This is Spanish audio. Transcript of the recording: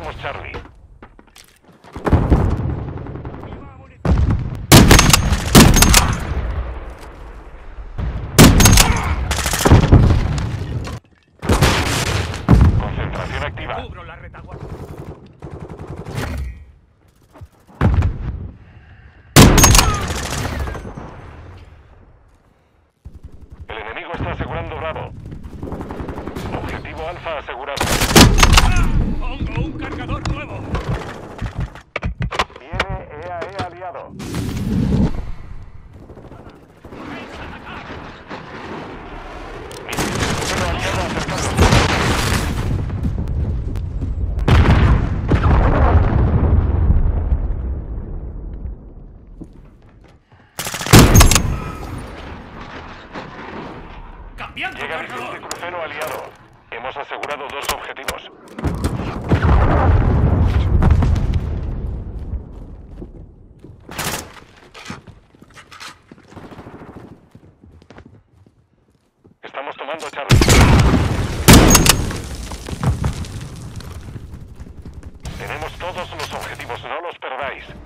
Tenemos Charlie. Concentración activa. Cubro la retaguardia. El enemigo está asegurando Bravo. Objetivo Alfa asegurado. ¡Pongo un cargador nuevo! Viene EAE aliado. Misil aliado acercando. ¡Cambiando Llega misil cargador! de crucero aliado. Hemos asegurado 2 objetivos. Estamos tomando Charlie. Tenemos todos los objetivos, no los perdáis.